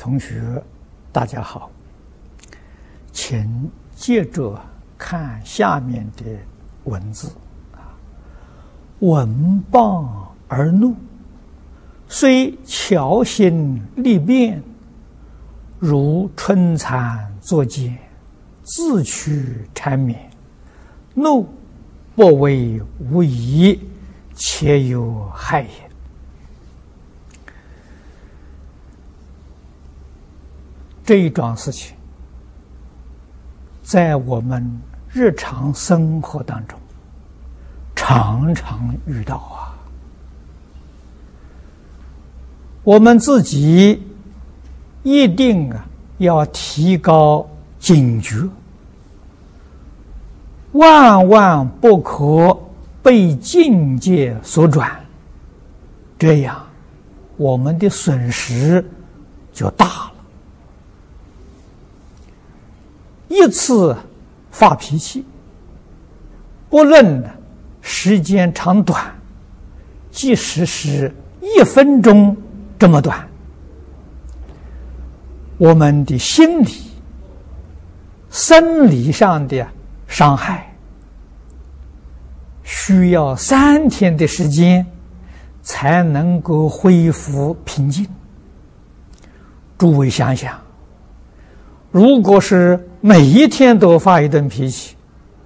同学，大家好，请接着看下面的文字闻谤而怒，虽巧心力辩，如春蚕作茧，自取缠绵。怒不为无益，且有害也。这一桩事情，在我们日常生活当中常常遇到啊。我们自己一定要提高警觉，万万不可被境界所转，这样我们的损失就大了。一次发脾气，不论时间长短，即使是1分钟这么短，我们的心理、生理上的伤害，需要3天的时间才能够恢复平静。诸位想想，如果是每一天都发一顿脾气，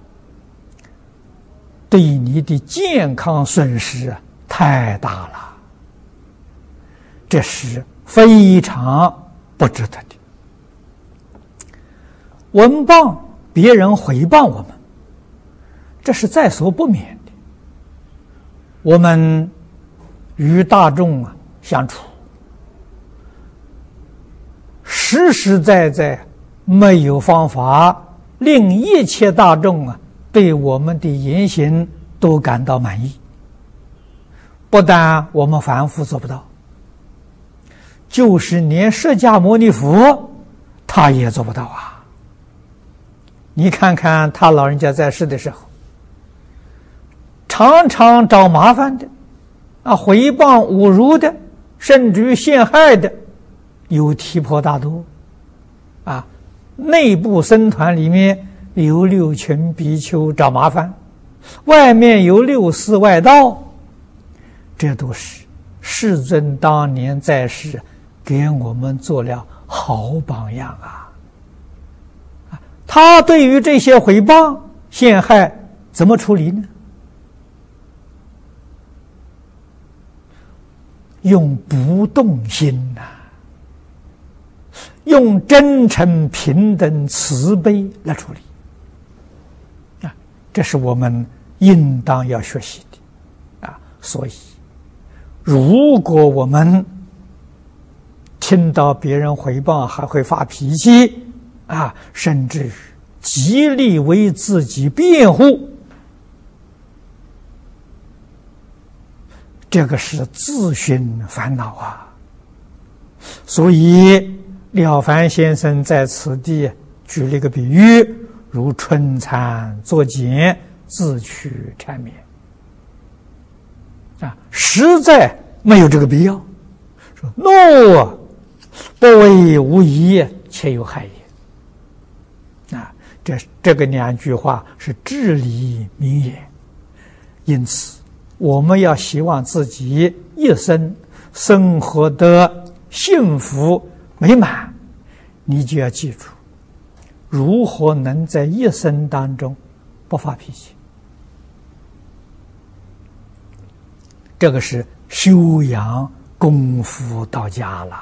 对你的健康损失太大了，这是非常不值得的。闻谤，别人回谤我们，这是在所不免的。我们与大众相处，实实在在没有方法令一切大众对我们的言行都感到满意。不但我们凡夫做不到，就是连释迦牟尼佛他也做不到啊。你看看他老人家在世的时候，常常找麻烦的诽谤侮辱的，甚至于陷害的有提婆达多内部僧团里面有6群比丘找麻烦，外面有6寺外道，这都是世尊当年在世给我们做了好榜样啊！他对于这些诽谤陷害怎么处理呢？用不动心用真诚、平等、慈悲来处理这是我们应当要学习的所以如果我们听到别人诽谤还会发脾气甚至于极力为自己辩护，这个是自寻烦恼所以了凡先生在此地举了一个比喻，如春蚕作茧，自取缠绵实在没有这个必要。说怒不为无益，且有害也这个2句话是至理名言。因此我们要希望自己一生生活得幸福美满，你就要记住如何能在一生当中不发脾气。这个是修养功夫到家了。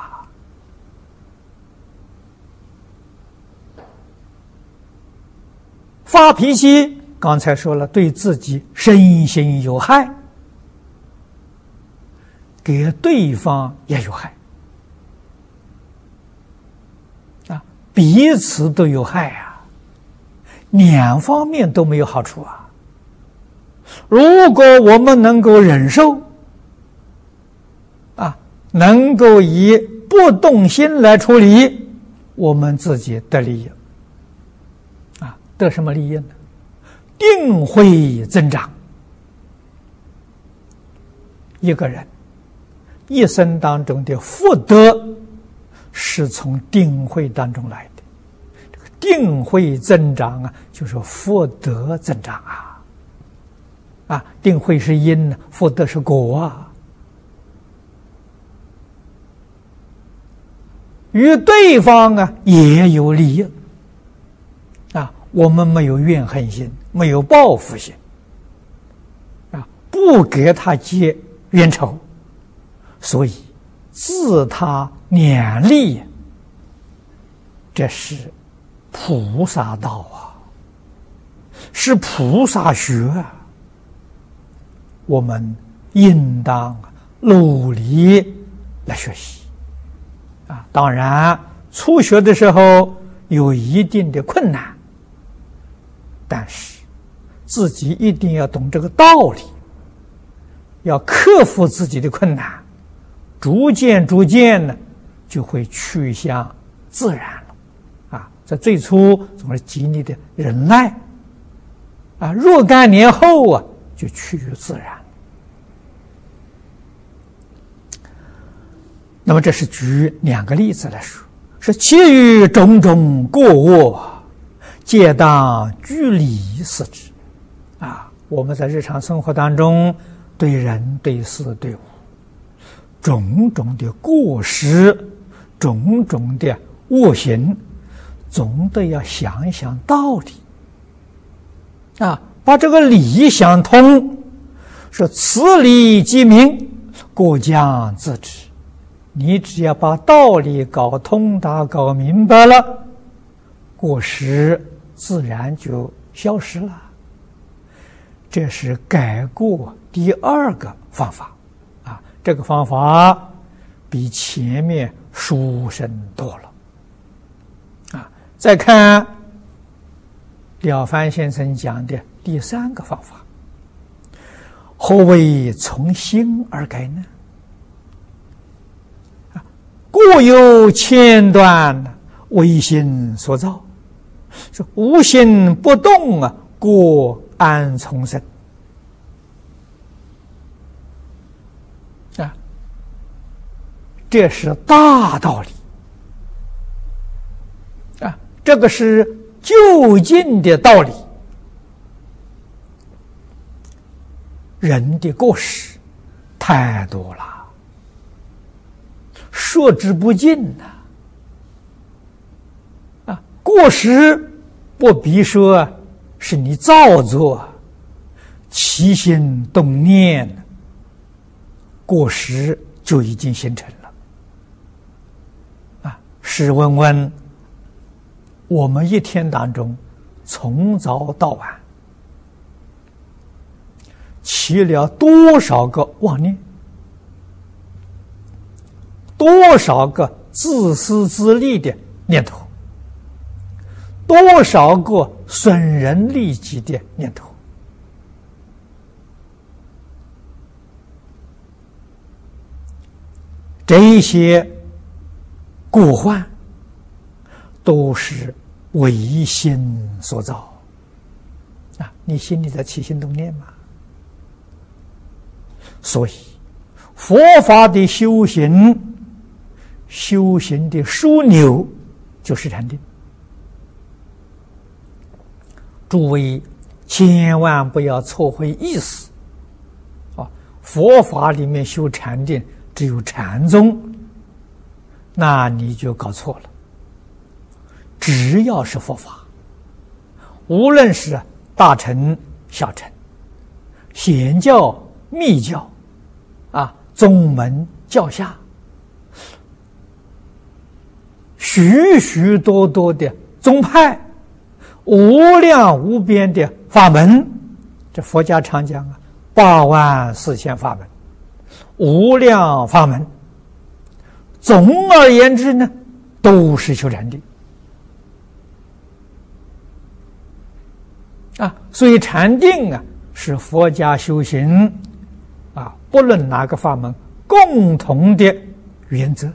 发脾气刚才说了，对自己身心有害，给对方也有害彼此都有害2方面都没有好处如果我们能够忍受能够以不动心来处理，我们自己得利益得什么利益呢？定会增长。一个人一生当中的福德是从定慧当中来的。这个定慧增长啊，就是福德增长啊。定慧是因，福德是果啊。与对方啊也有利益啊，我们没有怨恨心，没有报复心啊，不给他结冤仇，所以自他两利，这是菩萨道啊，是菩萨学啊，我们应当努力来学习啊。当然初学的时候有一定的困难，但是自己一定要懂这个道理，要克服自己的困难，逐渐呢就会趋向自然了啊。在最初总是经历的忍耐啊，若干年后啊就趋于自然。那么这是举两个例子来说，是其余种种过恶，皆当据理视之啊。我们在日常生活当中，对人对事对物，种种的过失，种种的恶行，总得要想一想道理啊，把这个理想通，说此理即明，过将自知。你只要把道理搞通达、搞明白了，过失自然就消失了。这是改过第二个方法啊，这个方法比前面殊胜多了啊。再看了凡先生讲的第三个方法，何为从心而改呢？过有千端，唯心所造，说无心不动啊，过安从生啊？这是大道理啊，这个是究竟的道理。人的过失太多了，说之不尽呐！啊，过失不必说是你造作，起心动念，过失就已经形成了。啊，试问问，我们一天当中，从早到晚，起了多少个妄念？多少个自私自利的念头，多少个损人利己的念头，这些过患都是唯心所造啊！你心里在起心动念吗？所以佛法的修行的枢纽就是禅定。诸位千万不要错会意思啊！佛法里面修禅定只有禅宗，那你就搞错了。只要是佛法，无论是大乘、小乘、显教、密教啊，宗门教下，许许多多的宗派，无量无边的法门，这佛家常讲啊，84000法门，无量法门。总而言之呢，都是修禅定啊。所以禅定啊，是佛家修行啊，不论哪个法门共同的原则。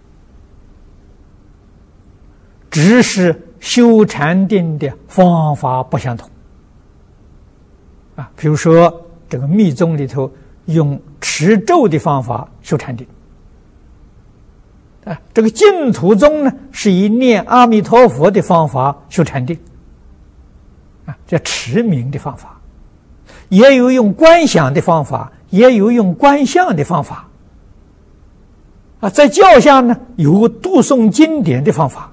只是修禅定的方法不相同啊，比如说这个密宗里头用持咒的方法修禅定这个净土宗呢，是以念阿弥陀佛的方法修禅定，叫持名的方法，也有用观想的方法，也有用观相的方法。在教下呢，有读诵经典的方法，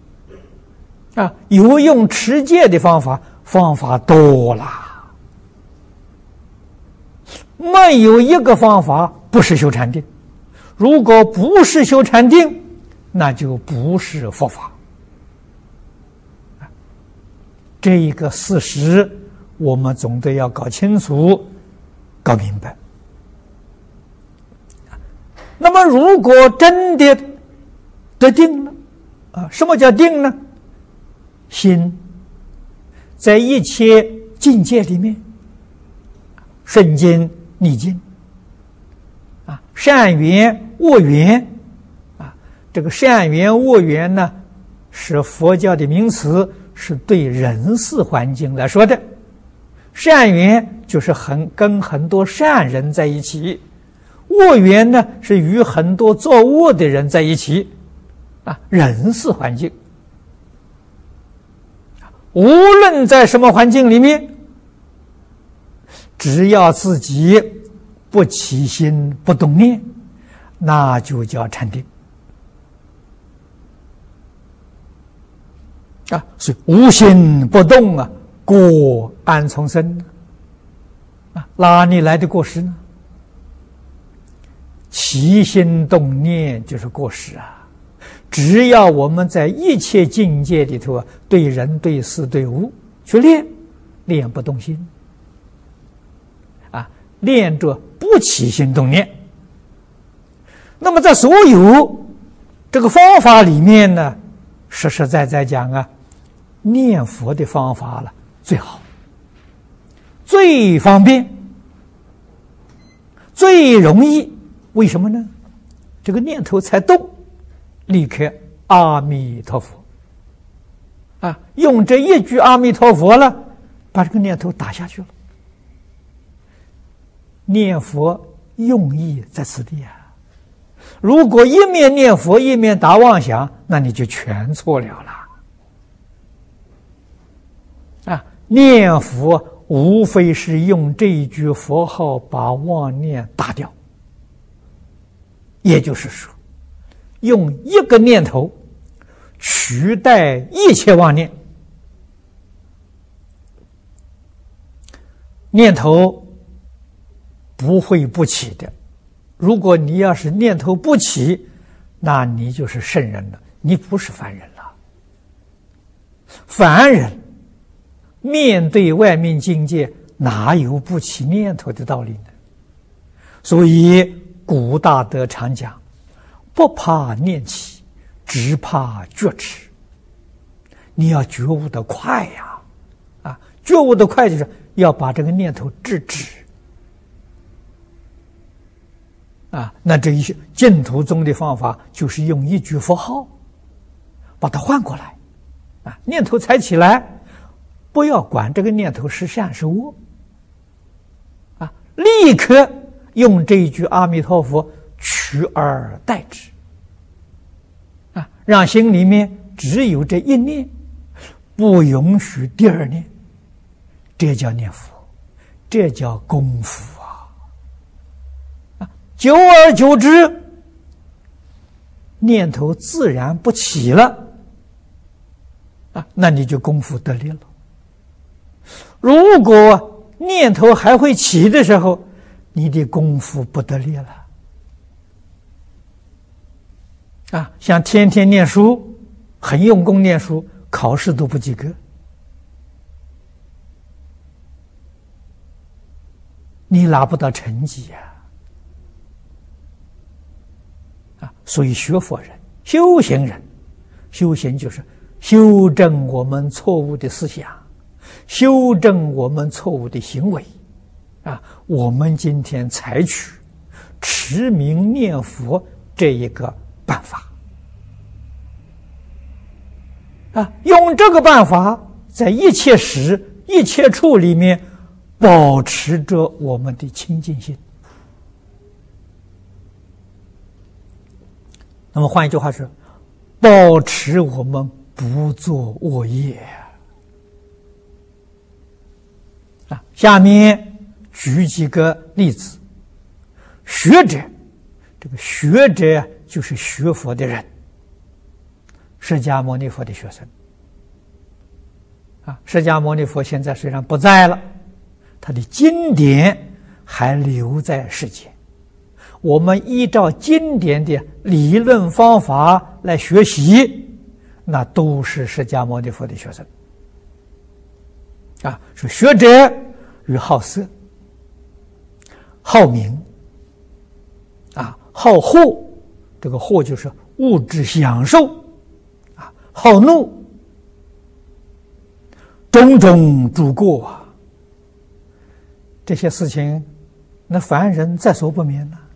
有用持戒的方法，方法多啦。没有一个方法不是修禅定，如果不是修禅定，那就不是佛法。这一个事实，我们总得要搞清楚、搞明白。那么，如果真的得定了，什么叫定呢？心在一切境界里面，顺境逆境，善缘恶缘，这个善缘恶缘呢，是佛教的名词，是对人事环境来说的。善缘就是跟很多善人在一起，恶缘呢是与很多作恶的人在一起，人事环境。无论在什么环境里面，只要自己不起心不动念，那就叫禅定。所以无心不动过安从生哪里来的过失呢？起心动念就是过失只要我们在一切境界里头对人对事对物去练不动心练着不起心动念。那么在所有这个方法里面呢，实实在在讲念佛的方法了最好，最方便，最容易。为什么呢？这个念头才动，立刻阿弥陀佛用这一句阿弥陀佛了，把这个念头打下去了。念佛用意在此地如果一面念佛一面打妄想，那你就全错了念佛无非是用这一句佛号把妄念打掉，也就是说，用一个念头取代一切妄念。念头不会不起的，如果你要是念头不起，那你就是圣人了，你不是凡人了。凡人面对外面境界，哪有不起念头的道理呢？所以古大德常讲，不怕念起，只怕觉迟。你要觉悟的快觉悟的快就是要把这个念头制止那这一些净土宗的方法就是用一句佛号把它换过来念头才起来，不要管这个念头是善是恶立刻用这一句阿弥陀佛取而代之让心里面只有这一念，不允许第二念，这叫念佛，这叫功夫久而久之，念头自然不起了那你就功夫得力了。如果念头还会起的时候，你的功夫不得力了像天天念书，很用功念书，考试都不及格，你拿不到成绩所以学佛人、修行人，修行就是修正我们错误的思想，修正我们错误的行为我们今天采取持名念佛这一个办法用这个办法在一切时一切处里面保持着我们的清净心。 那么换一句话是，保持我们不做恶业啊。下面举几个例子。学者，这个学者就是学佛的人，释迦牟尼佛的学生啊。释迦牟尼佛现在虽然不在了，他的经典还留在世间。我们依照经典的理论方法来学习，那都是释迦牟尼佛的学生啊。是学者与好色、好名啊，好惑，这个惑就是物质享受啊，好怒，种种诸过啊，这些事情，那凡人在所不免了。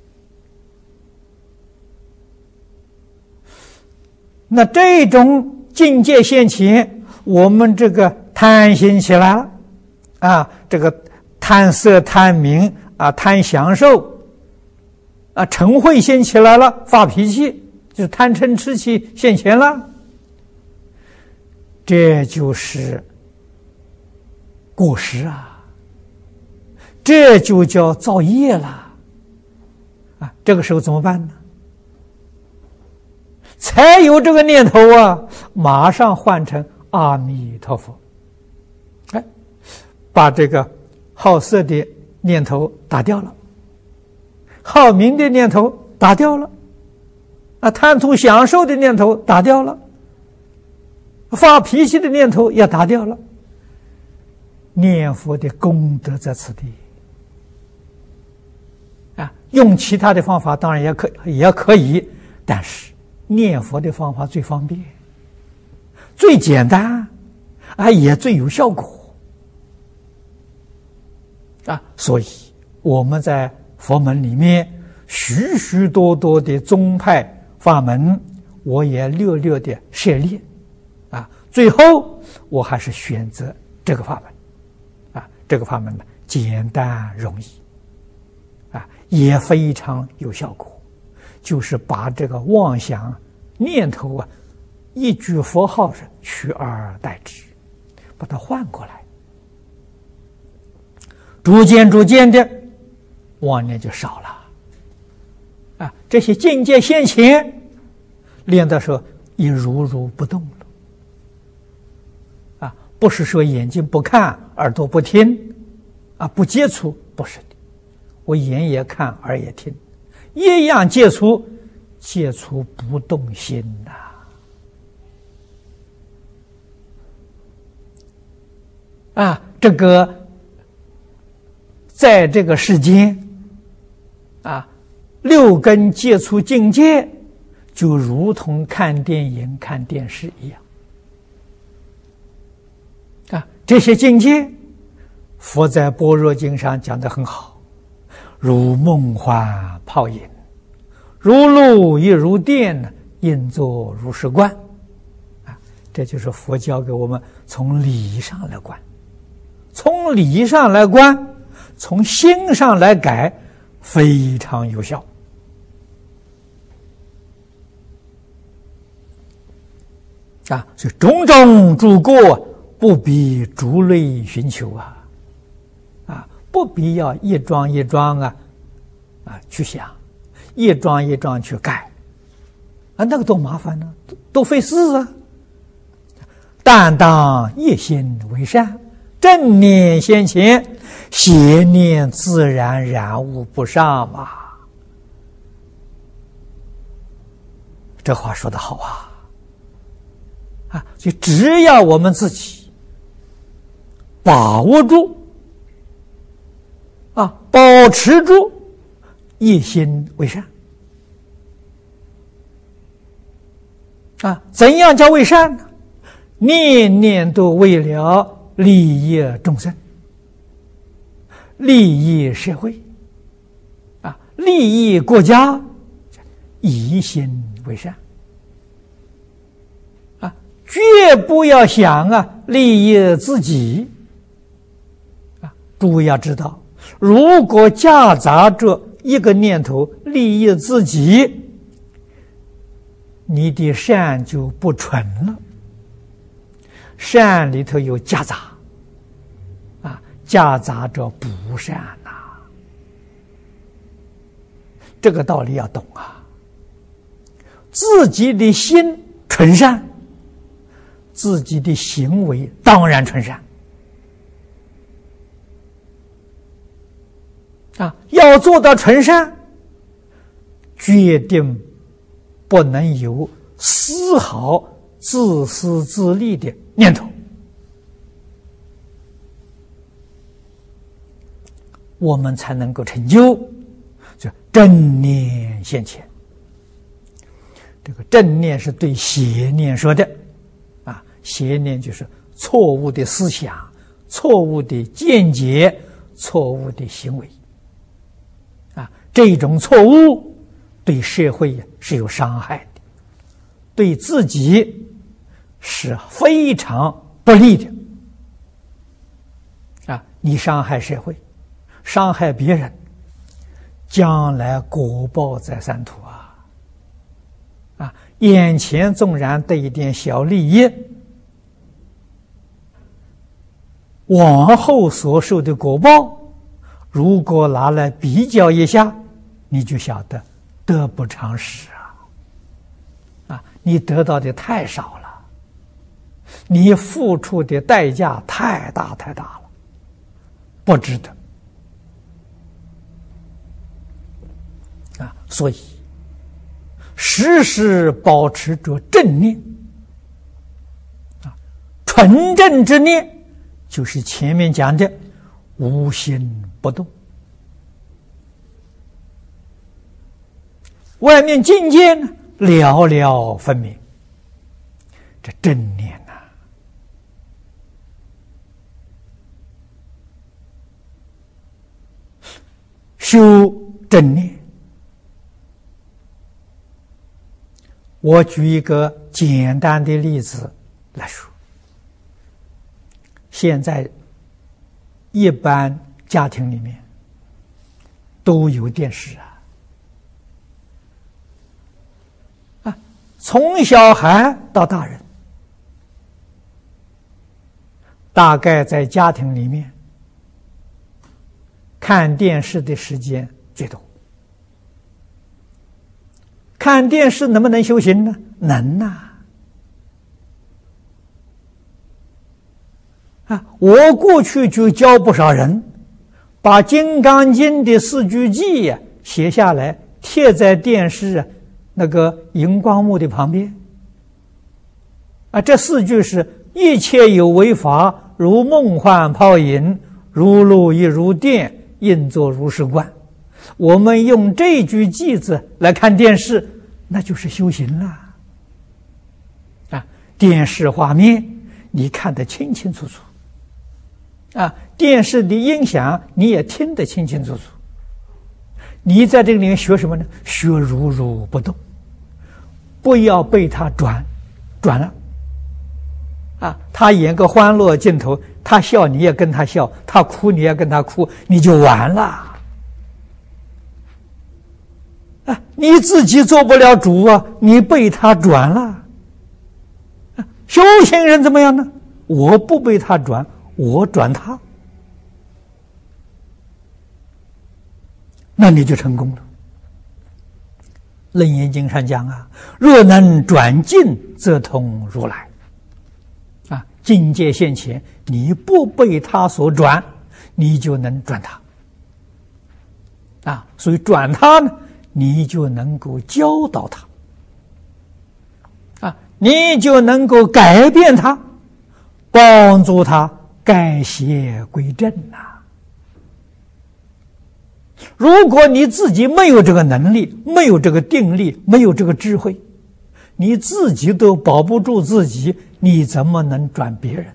那这种境界现前，我们这个贪心起来了啊，这个贪色、贪名啊，贪享受。啊，嗔恚现起来了，发脾气，就是贪嗔痴气现前了，这就是过失啊，这就叫造业了啊。这个时候怎么办呢？才有这个念头啊，马上换成阿弥陀佛，哎，把这个好色的念头打掉了。好名的念头打掉了，啊，贪图享受的念头打掉了，发脾气的念头也打掉了。念佛的功德在此地啊，用其他的方法当然也可以，但是念佛的方法最方便、最简单啊，也最有效果啊。所以我们在佛门里面许许多多的宗派法门，我也略略的涉猎啊。最后我还是选择这个法门啊。这个法门呢，简单容易啊，也非常有效果，就是把这个妄想念头啊，一句佛号是取而代之，把它换过来，逐渐的妄念就少了啊。这些境界现前，练的时候已如不动了啊。不是说眼睛不看，耳朵不听啊，不接触，不是的。我眼也看，耳也听，一样接触不动心呐啊。这个在这个世间啊，六根接触境界，就如同看电影、看电视一样啊。这些境界，佛在《般若经》上讲得很好，如梦幻泡影，如露亦如电，应作如是观啊。这就是佛教给我们从理上来观，从理上来观，从心上来改，非常有效啊。所以种种诸过，不必逐类寻求啊，不必要一桩一桩去想，一桩一桩去改啊，那个多麻烦呢，都费事啊。但当一心为善，正念现前，邪念自然染污不上嘛。这话说得好啊！就只要我们自己把握住啊，保持住一心为善啊。怎样叫为善呢？念念都为了利益众生，利益社会啊，利益国家，一心为善啊，绝不要想利益自己啊。诸位要知道，如果夹杂着一个念头利益自己， 你的善就不纯了，善里头有夹杂，夹杂着不善呐，这个道理要懂啊。自己的心纯善，自己的行为当然纯善。要做到纯善，决定不能有丝毫自私自利的念头，我们才能够成就正念现前。这个正念是对邪念说的邪念就是错误的思想、错误的见解、错误的行为这种错误对社会是有伤害的，对自己是非常不利的你伤害社会，伤害别人，将来果报在三途眼前纵然得一点小利益，往后所受的果报，如果拿来比较一下，你就晓得得不偿失你得到的太少了，你付出的代价太大了，不值得所以时时保持着正念纯正之念，就是前面讲的无心不动。外面境界呢，寥寥分明，这正念修正念。我举一个简单的例子来说，现在一般家庭里面都有电视从小孩到大人，大概在家庭里面看电视的时间最多。看电视能不能修行呢？能我过去就教不少人把《金刚经》的4句偈写下来，贴在电视那个荧光幕的旁边这4句是：一切有为法，如梦幻泡影，如露亦如电，应作如是观。我们用这句偈子来看电视，那就是修行了电视画面你看得清清楚楚电视的音响你也听得清清楚楚。你在这个里面学什么呢？学如如不动，不要被他转了他演个欢乐镜头，他笑你也跟他笑，他哭你也跟他哭，你就完了你自己做不了主你被他转了修行人怎么样呢？我不被他转，我转他，那你就成功了。楞严经上讲若能转境，则通如来境界现前，你不被他所转，你就能转他所以转他呢，你就能够教导他你就能够改变他，帮助他改邪归正如果你自己没有这个能力，没有这个定力，没有这个智慧，你自己都保不住自己，你怎么能转别人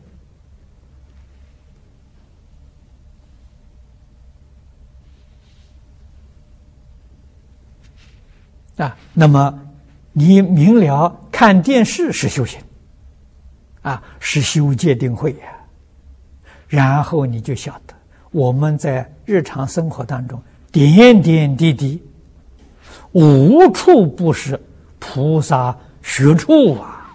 那么你明了看电视是修行是修戒定慧然后你就晓得我们在日常生活当中点点滴滴无处不是菩萨学处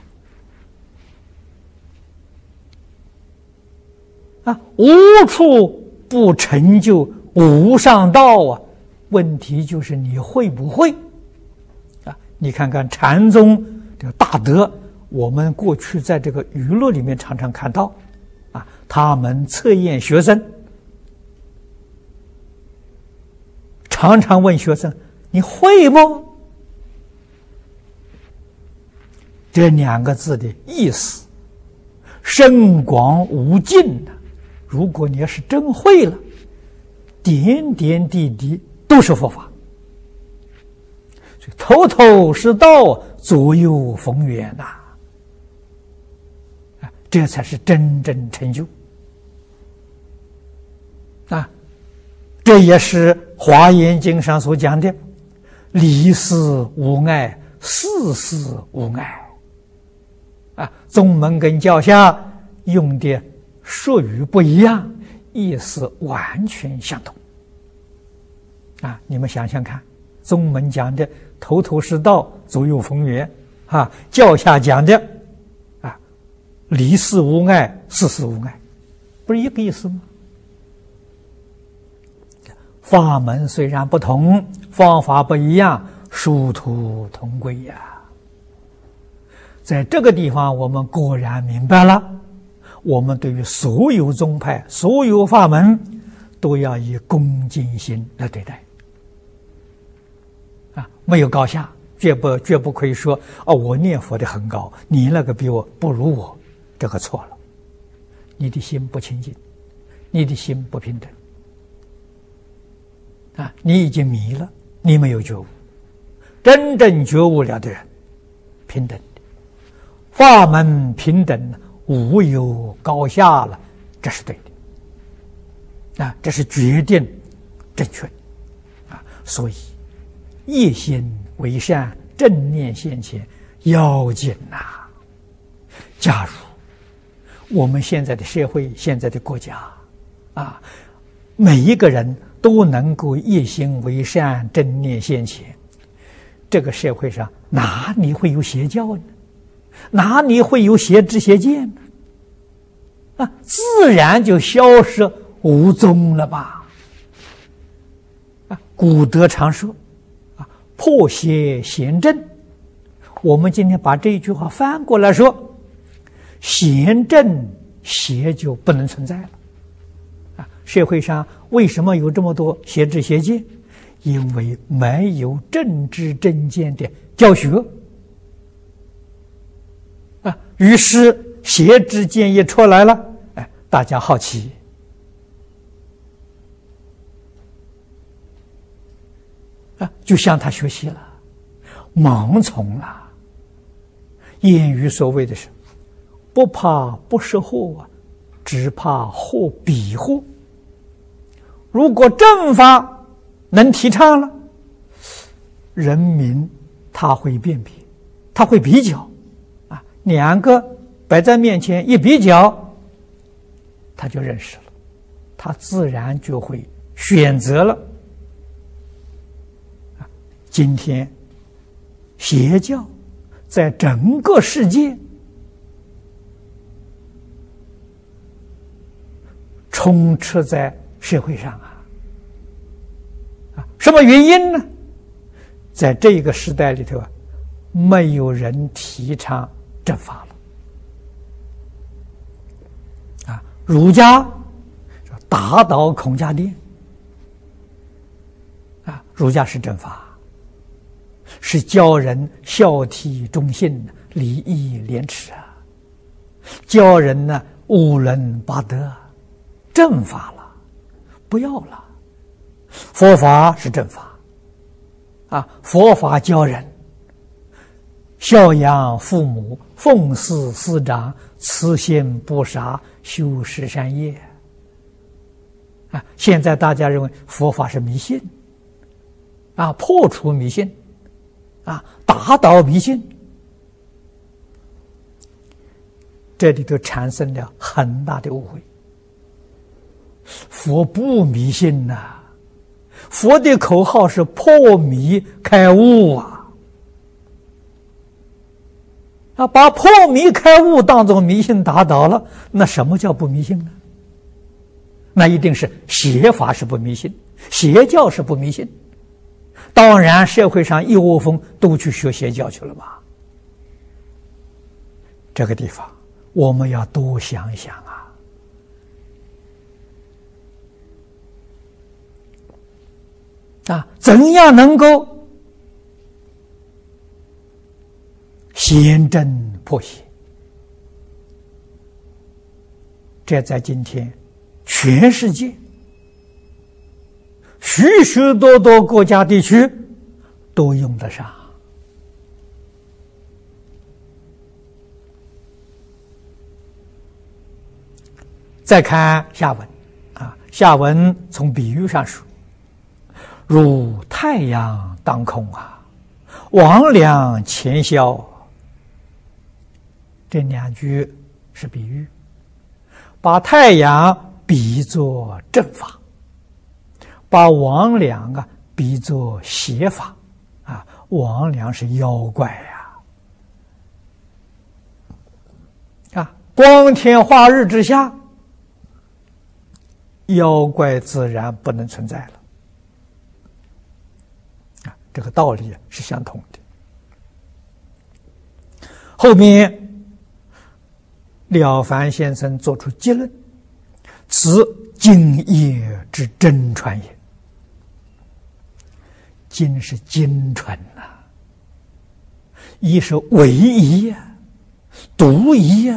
无处不成就无上道啊！问题就是你会不会你看看禅宗这个大德，我们过去在这个娱乐里面常常看到他们测验学生，常常问学生：“你会不？”这2个字的意思深广无尽如果你要是真会了，点点滴滴都是佛法，所以头头是道，左右逢源这才是真正成就这也是《华严经》上所讲的离事无碍，事事无碍宗门跟教下用的术语不一样，意思完全相同你们想想看，宗门讲的头头是道，左右逢源教下讲的离事无碍，事事无碍，不是一个意思吗？法门虽然不同，方法不一样，殊途同归在这个地方我们果然明白了，我们对于所有宗派、所有法门都要以恭敬心来对待没有高下，绝不可以说我念佛的很高，你那个比我不如我，这个错了。你的心不清净，你的心不平等你已经迷了，你没有觉悟。真正觉悟了的人，平等的法门，平等无有高下了，这是对的这是决定正确的所以一心为善，正念现前，要紧假如我们现在的社会，现在的国家每一个人都能够一心为善，正念现前，这个社会上哪里会有邪教呢？哪里会有邪知邪见呢？自然就消失无踪了吧？古德常说破邪贤正，我们今天把这一句话翻过来说，贤正邪就不能存在了社会上为什么有这么多邪知邪见？因为没有正知正见的教学于是邪知见一出来了大家好奇就向他学习了，盲从了。谚语所谓的是不怕不识货只怕货比货。如果正法能提倡了，人民他会辨别，他会比较2个摆在面前一比较，他就认识了，他自然就会选择了今天邪教在整个世界充斥在社会上什么原因呢？在这个时代里头没有人提倡正法了儒家打倒孔家店儒家是正法，是教人孝悌忠信、礼义廉耻教人呢五伦八德，正法了，不要了。佛法是正法佛法教人孝养父母，奉事师长，慈心不杀，修十善业现在大家认为佛法是迷信破除迷信打倒迷信，这里头产生了很大的误会。佛不迷信佛的口号是破迷开悟把破迷开悟当作迷信打倒了，那什么叫不迷信呢？那一定是邪法是不迷信，邪教是不迷信。当然，社会上一窝蜂都去学邪教去了吧？这个地方我们要多想一想怎样能够显真破邪？这在今天全世界许许多多国家地区都用得上。再看下文下文从比喻上说，如太阳当空魍魉潜消。这两句是比喻，把太阳比作正法，把魍魉比作邪法魍魉是妖怪光天化日之下，妖怪自然不能存在了这个道理是相同的。后面了凡先生作出结论：此经业之真传也。经是经传一是唯一独一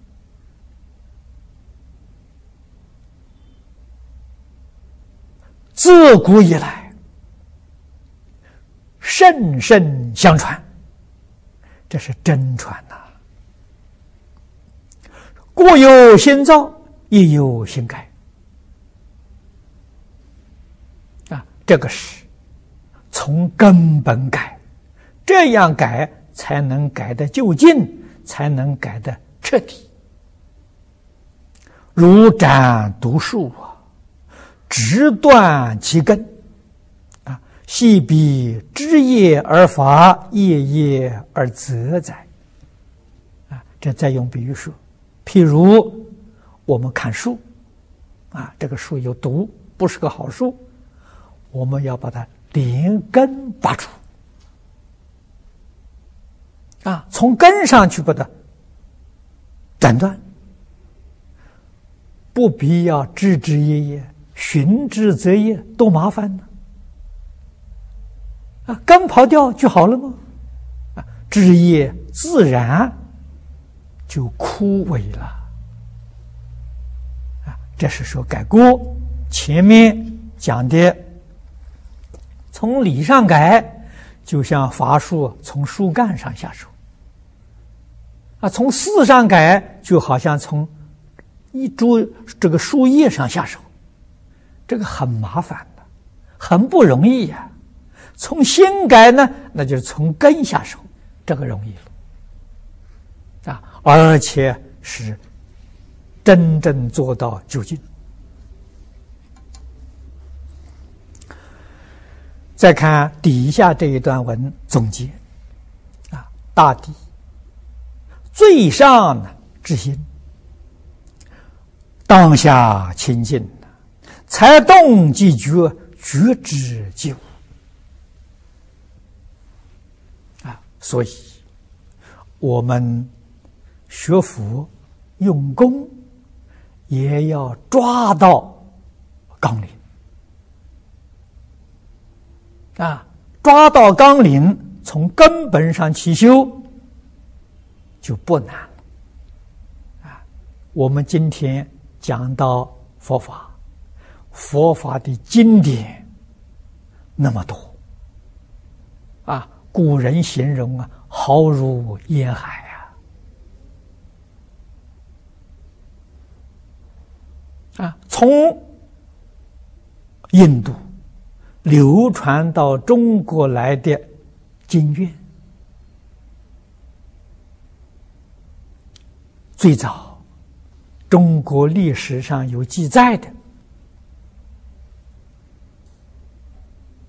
自古以来甚深相传，这是真传故有新造，亦有新改这个是从根本改，这样改才能改得究竟，才能改得彻底。如斩毒树直断其根系彼枝叶而发，叶叶而泽哉这再用比喻说，譬如我们看树这个树有毒，不是个好树，我们要把它连根拔除从根上去把它斩断，不必要枝枝叶叶寻枝择叶，多麻烦呢根刨掉就好了吗？枝叶自然就枯萎了这是说改过。前面讲的从理上改，就像伐树从树干上下手从事上改，就好像从一株这个树叶上下手，这个很麻烦的，很不容易从心改呢，那就是从根下手，这个容易了而且是真正做到究竟。再看底下这一段文总结大抵最上之心，当下清净，才动即觉，觉知即无所以我们学佛用功也要抓到纲领抓到纲领，从根本上起修就不难了我们今天讲到佛法，佛法的经典那么多古人形容浩如烟海从印度流传到中国来的经卷，最早中国历史上有记载的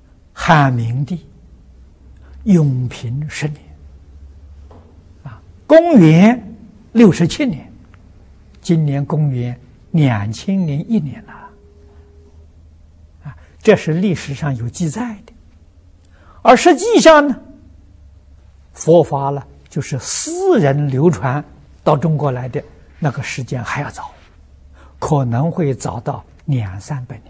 汉明帝永平10年公元67年，今年公元2001年了，啊，这是历史上有记载的。而实际上呢，佛法呢，就是私人流传到中国来的那个时间还要早，可能会早到200-300年。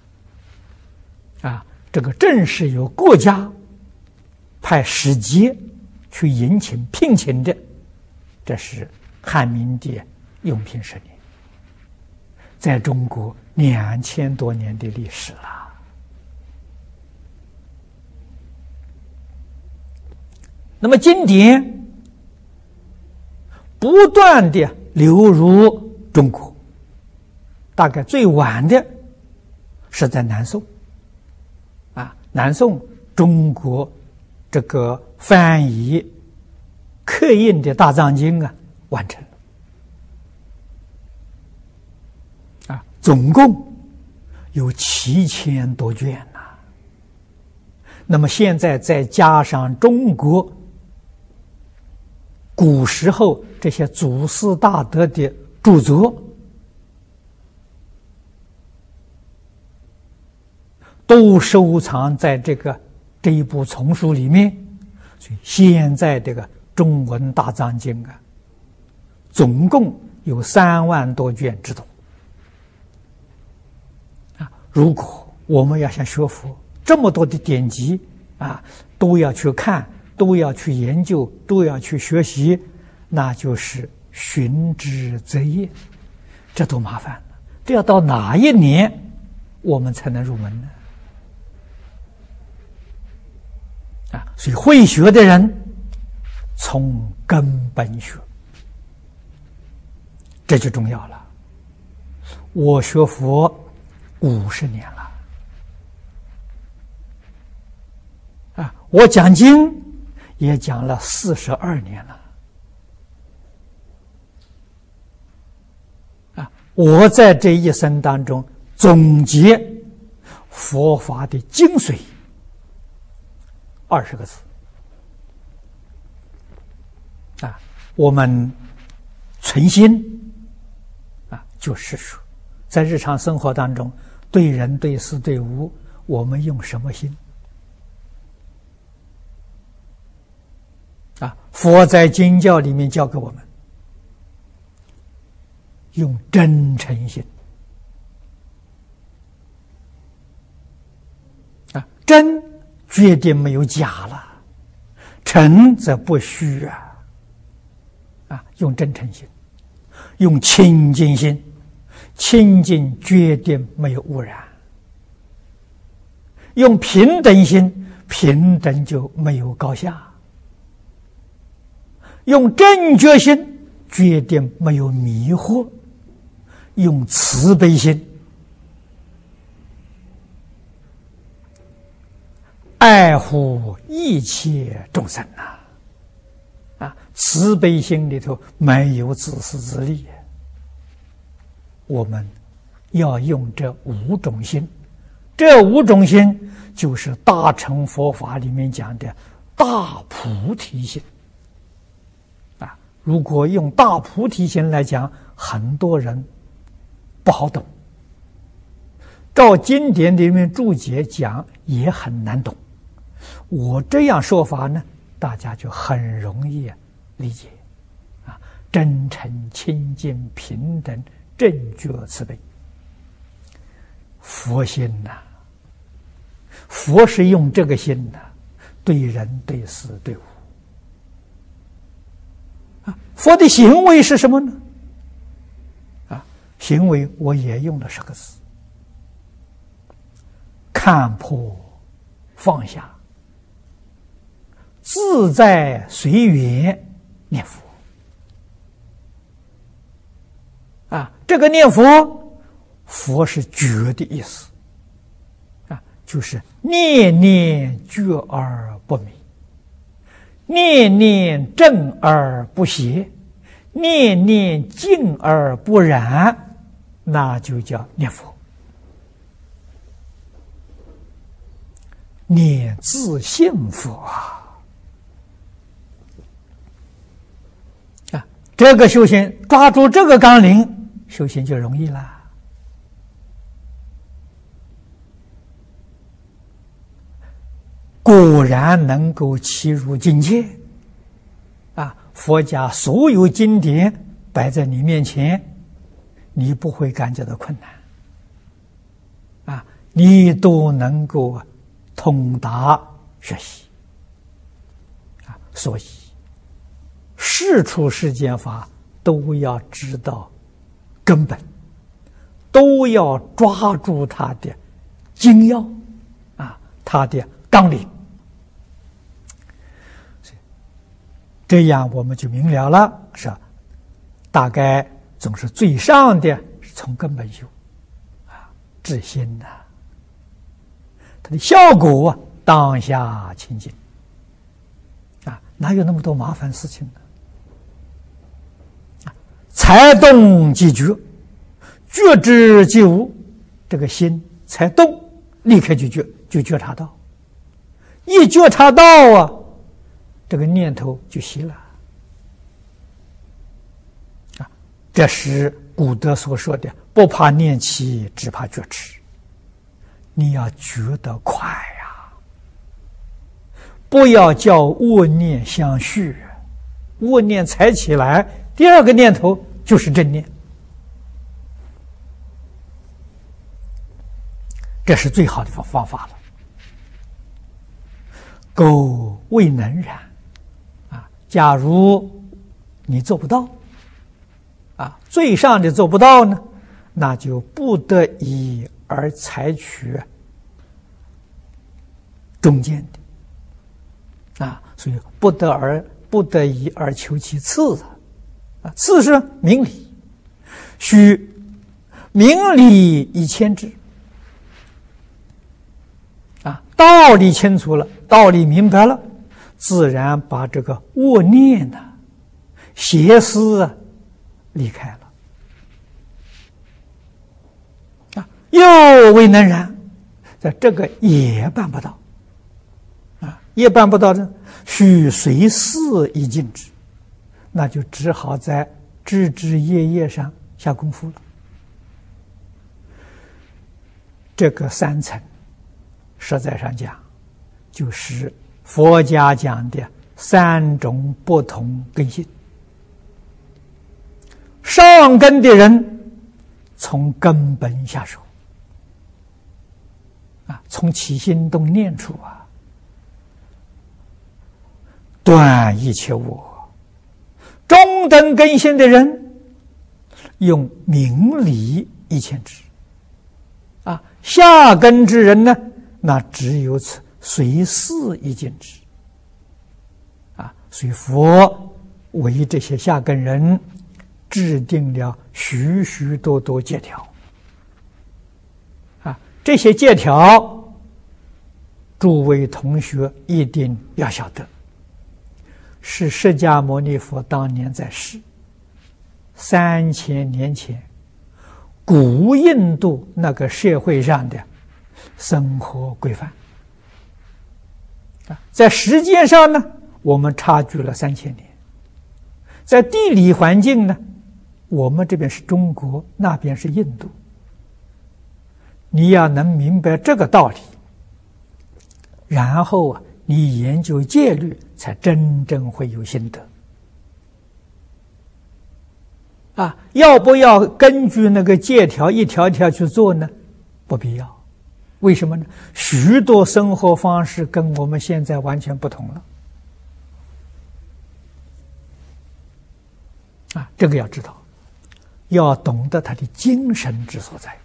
啊，这个正是由国家派使节去迎请聘请的，这是汉明帝永平10年，在中国2000多年的历史了。那么经典不断的流入中国，大概最晚的是在南宋。啊，南宋中国这个翻译刻印的大藏经啊完成了，啊，总共有7000多卷呐。那么现在再加上中国古时候这些祖师大德的著作，都收藏在这一部丛书里面，所以现在这个中文大藏经啊，总共有3万多卷之多。啊，如果我们要想学佛，这么多的典籍啊，都要去看，都要去研究，都要去学习，那就是寻之则业，这多麻烦了！这要到哪一年我们才能入门呢？啊，所以会学的人从根本学，这就重要了。我学佛50年了，啊，我讲经也讲了42年了，啊，我在这一生当中总结佛法的精髓20个字啊，我们存心啊，就是说，在日常生活当中，对人、对事、对物，我们用什么心啊？佛在经教里面教给我们，用真诚心啊，真决定没有假了，诚则不虚啊！啊，用真诚心，用清净心，清净决定没有污染；用平等心，平等就没有高下；用正觉心，决定没有迷惑；用慈悲心，爱护一切众生呐！啊，慈悲心里头没有自私自利，我们要用这5种心，这5种心就是大乘佛法里面讲的大菩提心。啊，如果用大菩提心来讲，很多人不好懂，照经典里面注解讲也很难懂。我这样说法呢，大家就很容易理解啊，真诚、清净、平等、正觉、慈悲，佛心呐，佛是用这个心呐，对人、对事、对物啊。佛的行为是什么呢？啊，行为我也用了10个字：看破放下，自在随缘念佛。啊，这个念佛，佛是觉的意思，啊，就是念念觉而不迷，念念正而不邪，念念净而不染，那就叫念佛。念自性佛啊！ 这个修行抓住这个纲领，修行就容易了。果然能够契入境界啊！佛家所有经典摆在你面前，你不会感觉到困难啊，你都能够通达学习啊。所以事出世间法都要知道根本，都要抓住它的精要啊，它的纲领，这样我们就明了了，是吧？大概总是最上的是从根本修啊，治心呐，它的效果当下清净啊，哪有那么多麻烦事情呢？才动即觉，觉知即无，这个心才动，立刻就觉察到，一觉察到啊，这个念头就熄了啊。这是古德所说的“不怕念起，只怕觉迟”。你要觉得快呀，不要叫恶念相续，恶念才起来，第二个念头就是正念，这是最好的方法了。苟未能然啊，假如你做不到啊，最上的做不到呢，那就不得已而采取中间的啊，所以不得已而求其次啊，次是明理，须明理以谦之啊，道理清楚了，道理明白了，自然把这个恶念邪思离开了啊，又未能然，在这个也办不到啊，也办不到呢，须随事以尽之，那就只好在枝枝叶叶上下功夫了。这个三层实在上讲，就是佛家讲的三种不同根性。上根的人从根本下手啊，从起心动念处啊，断一切我。中等根性的人用明理以谦之啊，下根之人呢，那只有此随事以尽之啊。所以佛为这些下根人制定了许许多多戒条啊，这些戒条诸位同学一定要晓得，是释迦牟尼佛当年在世3000年前古印度那个社会上的生活规范在时间上呢，我们差距了3000年，在地理环境呢，我们这边是中国，那边是印度。你要能明白这个道理，然后你研究戒律，才真正会有心得啊！要不要根据那个戒条一条一条去做呢？不必要。为什么呢？许多生活方式跟我们现在完全不同了啊！这个要知道，要懂得他的精神之所在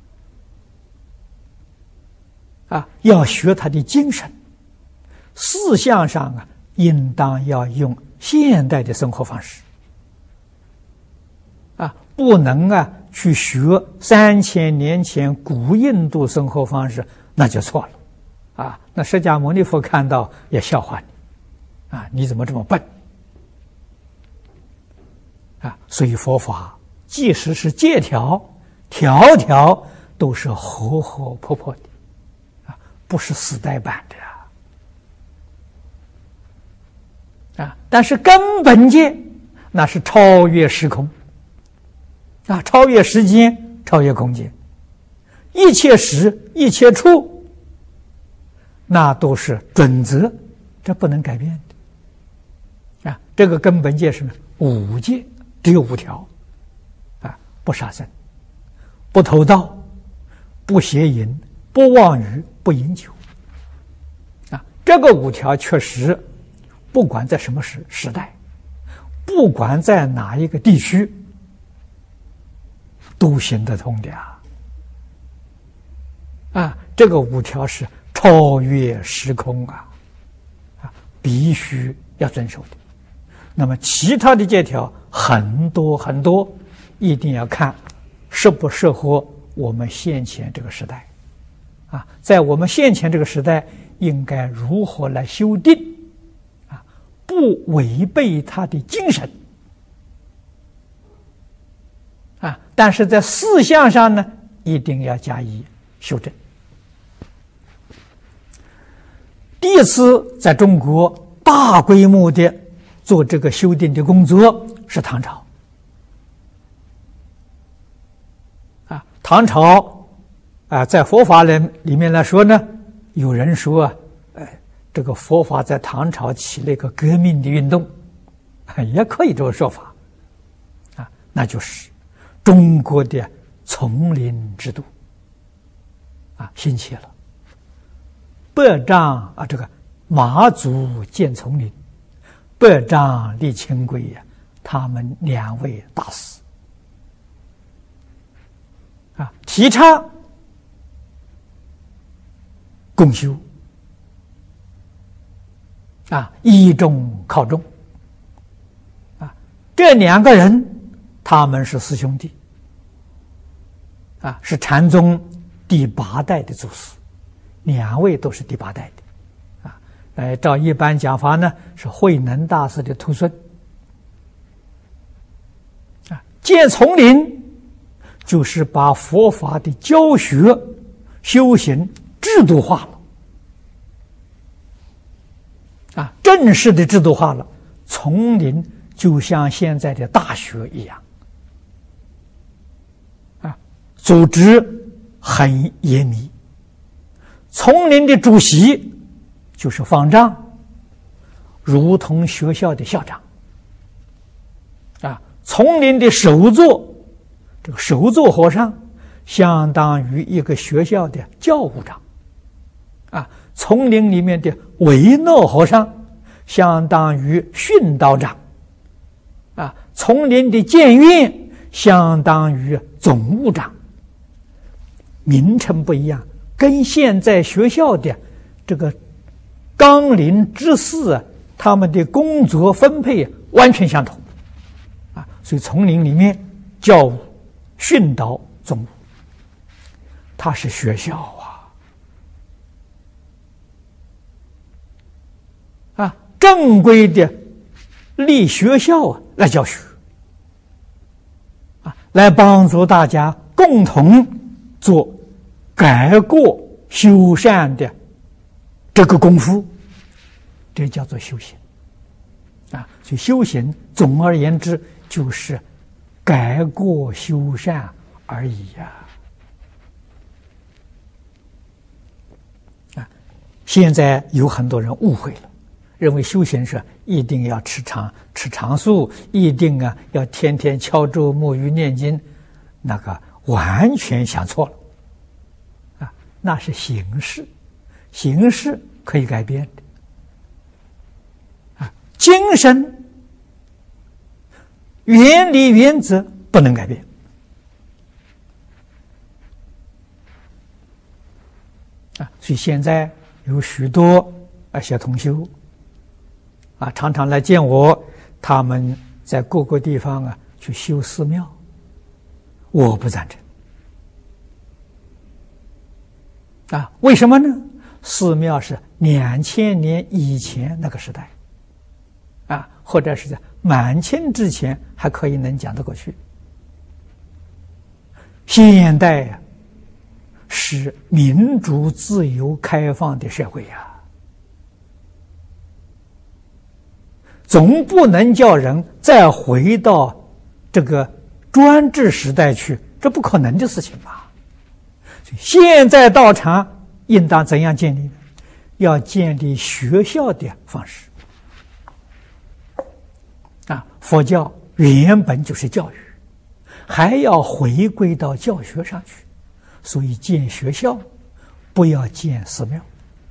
啊！要学他的精神，思想上应当要用现代的生活方式啊，不能去学3000年前古印度生活方式，那就错了啊！那释迦牟尼佛看到也笑话你啊，你怎么这么笨啊？所以佛法即使是戒条，条条都是活活泼泼的啊，不是死呆板的啊！但是根本戒那是超越时空啊，超越时间，超越空间，一切时一切处，那都是准则，这不能改变的啊。这个根本戒是五戒，只有5条啊：不杀生，不偷盗，不邪淫，不妄语，不饮酒啊。这个5条确实，不管在什么时代，不管在哪一个地区，都行得通的啊！这个5条是超越时空啊，必须要遵守的。那么其他的戒条很多很多，一定要看适不适合我们现前这个时代啊，在我们现前这个时代，应该如何来修订啊，不违背它的精神啊，但是在思想上呢，一定要加以修正。第一次在中国大规模的做这个修订的工作是唐朝啊。唐朝啊，在佛法里面来说呢，有人说这个佛法在唐朝起了一个革命的运动，也可以这个说法啊，那就是中国的丛林制度啊兴起了。百丈啊，这个马祖建丛林，百丈立清规呀，他们2位大师啊，提倡共修啊，依众靠众啊，这2个人他们是4兄弟啊，是禅宗第8代的祖师，2位都是第8代的啊。照一般讲法呢，是慧能大师的徒孙啊。建丛林就是把佛法的教学、修行制度化了啊，正式的制度化了。丛林就像现在的大学一样啊，组织很严密。丛林的主席就是方丈，如同学校的校长啊。丛林的首座，这个首座和尚相当于一个学校的教务长啊。丛林里面的维诺和尚相当于训导长啊。丛林的监院相当于总务长，名称不一样，跟现在学校的这个纲领之事他们的工作分配完全相同啊。所以丛林里面教务、训导、总务，它是学校啊，正规的立学校来教学啊，来帮助大家共同做改过修善的这个功夫，这叫做修行啊。所以修行总而言之就是改过修善而已啊。现在有很多人误会了，认为修行是一定要吃长素，一定要天天敲钟沐浴念经，那个完全想错了啊，那是形式，形式可以改变的啊，精神原理原则不能改变啊。所以现在有许多小同修啊，常常来见我，他们在各个地方去修寺庙，我不赞成啊。为什么呢？寺庙是2000年以前那个时代啊，或者是在满清之前还可以能讲得过去。现代是民主、自由、开放的社会呀， 总不能叫人再回到这个专制时代去，这不可能的事情吧？现在道场应当怎样建立呢？要建立学校的方式啊！佛教原本就是教育，还要回归到教学上去，所以建学校不要建寺庙，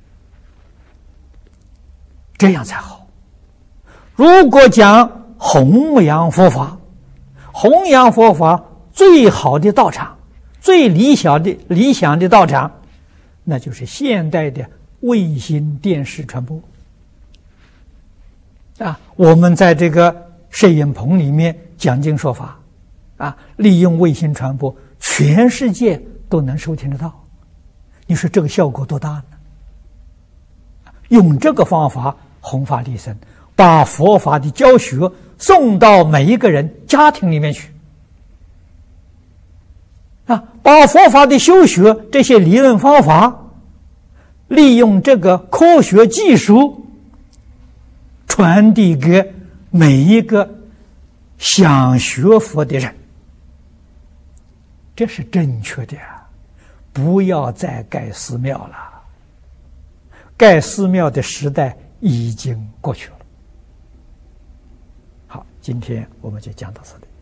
这样才好。如果讲弘扬佛法，弘扬佛法最好的道场，最理想的道场，那就是现代的卫星电视传播啊！我们在这个摄影棚里面讲经说法啊，利用卫星传播，全世界都能收听得到。你说这个效果多大呢？用这个方法弘法利生，把佛法的教学送到每一个人家庭里面去啊，把佛法的修学这些理论方法，利用这个科学技术传递给每一个想学佛的人，这是正确的啊！不要再盖寺庙了，盖寺庙的时代已经过去了。好，今天我们就讲到这里。